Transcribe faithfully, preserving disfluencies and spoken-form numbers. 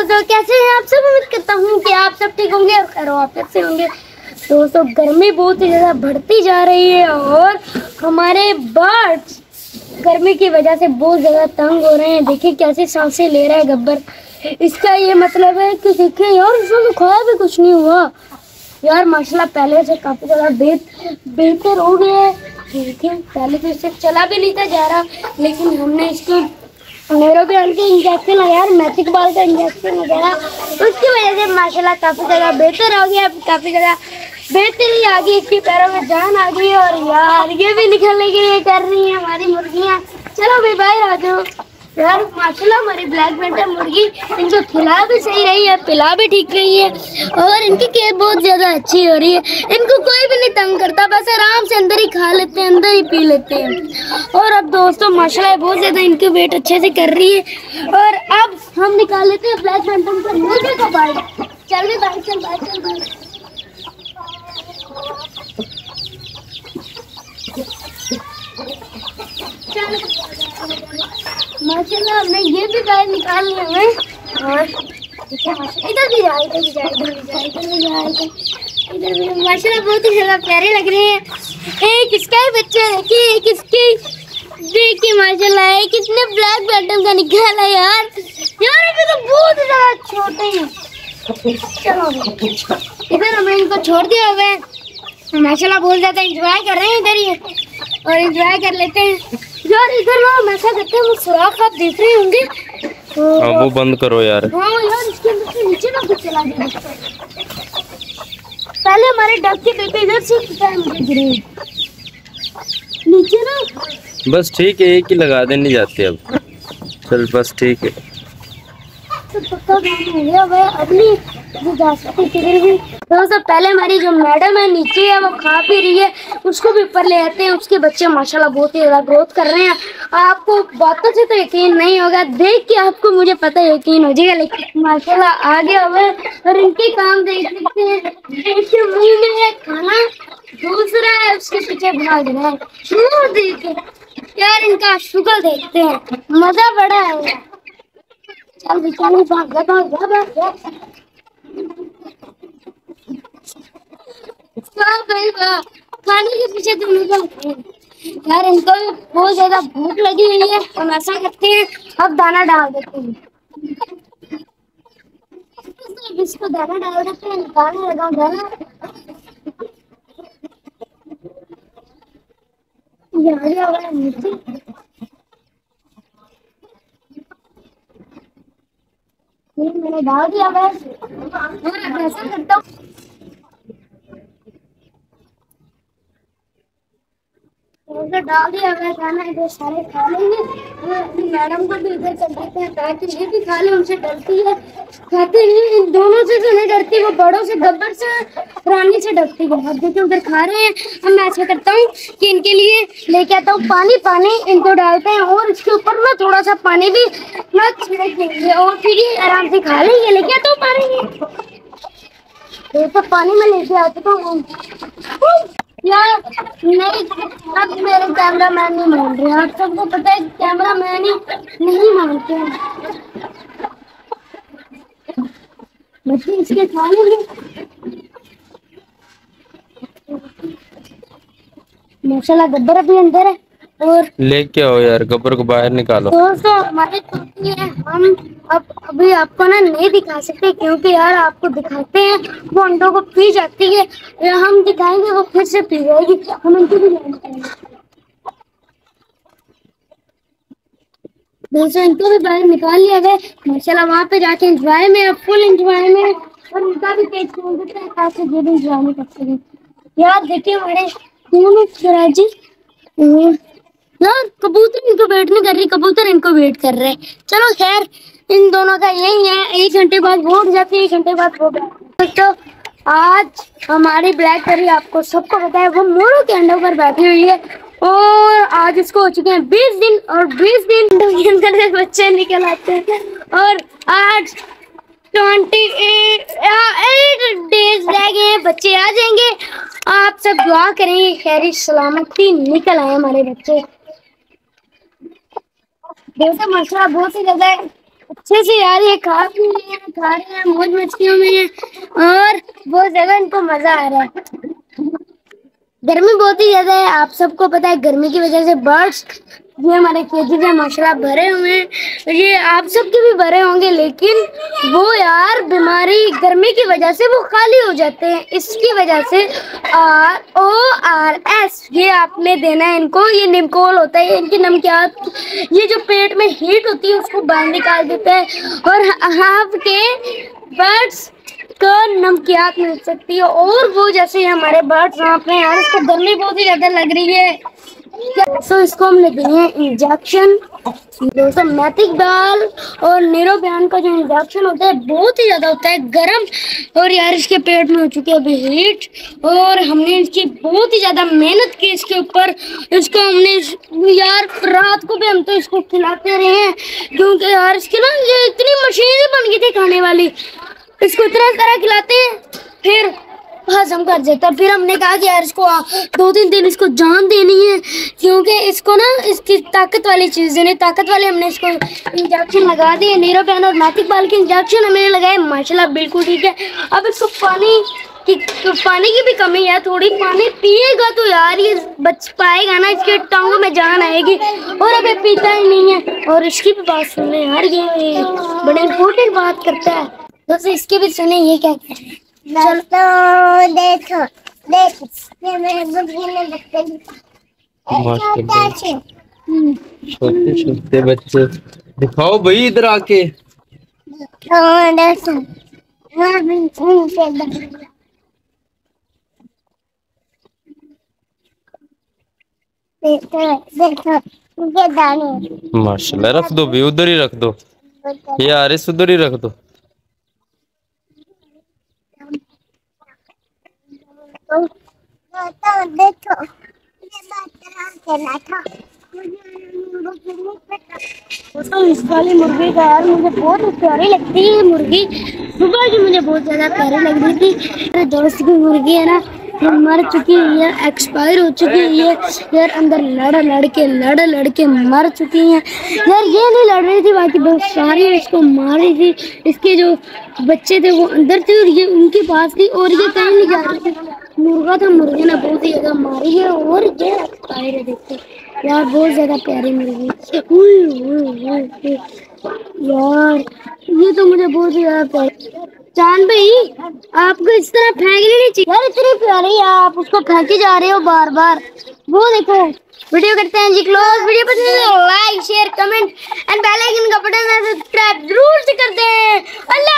दोस्तों, कैसे हैं आप सब। उम्मीद करता हूँ कि आप सब ठीक होंगे और खैर वापस से होंगे। दोस्तों, गर्मी बहुत ही ज़्यादा बढ़ती जा रही है और हमारे बर्ड्स गर्मी की वजह से बहुत ज़्यादा तंग हो रहे हैं। देखिए कैसे सांसें ले रहा है गब्बर। इसका ये मतलब है कि देखिए यार, इसमें तो खाया भी कुछ नहीं हुआ यार। माशाल्लाह पहले से काफ़ी ज़्यादा बेहतर हो गया है। देखिए पहले तो इससे चला भी नहीं था जा रहा, लेकिन हमने इसको न्यूरोबेन के इंजेक्शन लगाया, मैजिक बॉल का इंजेक्शन लगाया, उसकी वजह से माशाल्लाह काफ़ी ज़्यादा बेहतर हो गया। काफ़ी ज़्यादा बेहतरी आ गई, इसके पैरों में जान आ गई। और यार ये भी निकलने के लिए कर रही है हमारी मुर्गियाँ। चलो भाई बाहर आ जाओ यार। माशाल्लाह हमारी ब्लैक बेल्ट मुर्गी, इनको खिला भी सही रही है, पिला भी ठीक रही है और इनकी केयर बहुत ज़्यादा अच्छी हो रही है। इनको कोई भी नहीं तंग करता, बस आराम से अंदर ही खा लेते हैं, अंदर ही पी लेते हैं। और अब दोस्तों माशाल्लाह बहुत ज़्यादा इनकी वेट अच्छे से कर रही है। और अब हम निकाल लेते हैं ब्लैक बेल्ट का मुर्गे का बाइट। चल भी बाइट, चल बाइट, चल बाइट। माशाल्लाह हमने ये भी गाय निकाल लिए हैं और इधर भी जाए, इधर भी जाए, इधर भी जाए, इधर भी जाए, इधर भी। माशाल्लाह बहुत ही ज़्यादा प्यारे लग रहे हैं। एक इसका ही बच्चा देखिए, एक इसकी देखिए माशाल्लाह है कितने ब्लैक बेल्ट का निकाला यार। यार अभी तो बहुत ही ज़्यादा छोटे हैं। चलो इधर हमने इनको छोड़ दिया हुआ है। माशाल्लाह बहुत ज़्यादा इंजॉय कर रहे हैं इधर ही और इंजॉय कर लेते हैं यार। इधर ना हम ऐसा करते हैं, वो सुराख आप देख रहे होंगे हाँ, वो बंद करो यार। हाँ यार, इसके अंदर से नीचे ना कुछ चला गया। पहले हमारे डक के बेटे इधर से मुझे गिरे नीचे ना। बस ठीक है, एक ही लगा देनी जाती है अब। चल बस ठीक है, तो पक्का काम हो गया भाई। अगली जा सकती किधर भी। दोस्तों पहले हमारी जो मैडम है नीचे है, वो खा पी रही है, उसको भी ऊपर ले आते हैं। उसके बच्चे माशाल्लाह बहुत ही ज़्यादा ग्रोथ कर रहे हैं। आपको बातों से तो यकीन नहीं होगा, देख के आपको मुझे पता यकीन हो जाएगा, लेकिन माशाल्लाह आगे हुए और इनके काम देख सकते हैं। इसके मुंह में है खाना, दूसरा है उसके पीछे भाग रहा है। देखिए यार इनका शुक्र देखते हैं, मजा बड़ा है। चल भी चल, भाग जा भाग जा भाग जा। खाने के पीछे तुम निकल यार। इनको भी बहुत ज्यादा भूख लगी हुई है, हम ऐसा करते हैं अब दाना डाल देते हैं। इसको दाना डाल देते हैं, निकालने लगा दाना। यहाँ नीचे मैंने डाल दिया बस। ऐसा करता हूँ डाल दिया मैं खाना, इधर सारे खा लेंगे और अपनी मैडम को भी इधर कर देते हैं ताकि ये भी खा ले। उनसे डरती है, खाते नहीं, इन दोनों से तो नहीं डरती, वो बड़ों से गब्बर से रानी से डरती है। अब देखिए उधर खा रहे हैं। अब मैं ऐसा करता हूँ कि इनके लिए लेके आता हूँ पानी। पानी इनको डालते हैं और इसके ऊपर ना थोड़ा सा पानी भी ना छिड़क देंगे और फिर ये आराम से खा लेंगे। लेके आता हूँ पानी, तो पानी में लेके आते हूँ यार। नहीं, अब मेरे कैमरा मैन नहीं मान रहे, आप सबको पता है कैमरा मैन ही नहीं मानते हैं। बच्चे इसके खा लेंगे। माशाल्लाह गब्बर अभी अंदर है और लेके आओ यार, गब्बर को बाहर निकालो। दोस्तों हमारे तोती है, हम अब अभी आपको ना नहीं दिखा सकते क्योंकि यार आपको दिखाते हैं वो अंडों को पी जाती है, या हम दिखाएंगे वो फिर से पी जाएगी। हम इनको भी दोस्तों इनको भी बाहर निकाल लिया गया माशाल्लाह। वहाँ पे जाके एंजॉय में, फुल एंजॉय में, और उनका भी पेट खोल देते हैं ताकि ये भी एंजॉय नहीं कर सके। यार देखिए हमारे दोनों स्वराजी यार, कबूतर इनको वेट नहीं कर रही, कबूतर इनको वेट कर रहे हैं। चलो खैर इन दोनों का यही है, एक घंटे बाद वो उठ जाती है, एक घंटे बाद वो। तो आज हमारी ब्लैक बेरी आपको सबको पता है वो मोरों के अंडों पर बैठी हुई है और आज इसको हो चुके हैं बीस दिन और बीस दिन के अंदर से बच्चे निकल आते हैं और आज ट्वेंटी एट डेज रह गए हैं, बच्चे आ जाएंगे। आप सब दुआ करेंगे खैर सलामती निकल आए हमारे बच्चे। जैसे माशाल्लाह बहुत ही ज्यादा अच्छे से यार ये खा भी रहे हैं, खा रहे हैं, मौज मस्तियों में हैं और बहुत ज्यादा इनको मजा आ रहा है। गर्मी बहुत ही ज्यादा है, आप सबको पता है। गर्मी की वजह से बर्ड्स ये हमारे केजी में माशाल्लाह भरे हुए हैं, ये आप सबके भी भरे होंगे, लेकिन वो यार बीमारी गर्मी की वजह से वो खाली हो जाते हैं। इसकी वजह से आर ओ आर एस ये आपने देना है इनको। ये निमकोल होता है, इनकी नमकियात, ये जो पेट में हीट होती है उसको बाहर निकाल देता है और आपके बर्ड्स को नमकियात मिल सकती है। और वो जैसे हमारे बर्ड्स वहाँ पे यार, इसको गर्मी बहुत ही ज्यादा लग रही है, सो इसको हमने दिए हैं इंजेक्शन। दोस्तों मैथिक दाल और नीरोबयान का जो इंजेक्शन होता है बहुत ही ज्यादा होता है गर्म, और यार इसके पेट में हो चुकी है अभी हीट, और हमने इसकी बहुत ही ज्यादा मेहनत की इसके ऊपर। इसको हमने यार रात को भी हम तो इसको खिलाते रहे हैं, क्योंकि यार इसकी ना ये इतनी मशीन ही बन गई थी खाने वाली। इसको इतना तरह खिलाते हैं फिर हजम कर देता। फिर हमने कहा कि यार इसको दो तीन दिन इसको जान देनी है, क्योंकि इसको ना इसकी ताकत वाली चीज़ देनी, ताकत वाले हमने इसको इंजेक्शन लगा दिए। नीरोबयान और मैथिक बाल के इंजेक्शन हमने लगाए, माशाल्लाह बिल्कुल ठीक है। अब इसको पानी की तो पानी की भी कमी है थोड़ी, पानी पिएगा तो यार ये बच पाएगा ना, इसके टांगों में जान आएगी, और अभी पीता ही नहीं है। और इसकी भी बात सुनने यार, ये बड़े इम्पोर्टेंट बात करता है। दोस्तों इसकी भी सुने ये क्या कहते हैं। चलो देखो देखो ये मेरे बुद्धि में लगते हैं छोटे छोटे बच्चे, दिखाओ भाई इधर आके। देखो देखो ये दाने माशाल्लाह, रख दो भी, उधर ही रख दो, ये आरिस उधर ही रख दो। तो देखो ये बात था दोस्तों, इस वाली मुर्गी का यार मुझे बहुत प्यारी लगती है। मुर्गी सुबह की मुझे बहुत ज्यादा प्यारी लग रही थी। मेरे दोस्त की मुर्गी है ना, ये मर चुकी है, एक्सपायर हो चुकी है ये यार, अंदर लड़ लड़ के लड़ लड़ के मर चुकी हैं यार। ये नहीं लड़ रही थी, बाकी बहुत सारी इसको मार रही थी। इसके जो बच्चे थे वो अंदर थे और ये उनके पास थी, और ये कहीं नहीं जा रही थी। मुर्गा था, मुर्गे ने बहुत ही ज्यादा मारी है और ये एक्सपायर है। देखते यार बहुत ज्यादा प्यारी मुर्गी यार, ये तो मुझे बहुत ही ज्यादा प्यारी। चांद भाई आपको इस तरह फेंकनी नहीं चाहिए यार, इतनी प्यारी है, आप उसको फेंके जा रहे हो बार बार। वो देखो वीडियो करते हैं जी क्लोज। वीडियो पसंद है तो like share comment and bell icon का बटन सब्सक्राइब जरूर से करते हैं। अल्लाह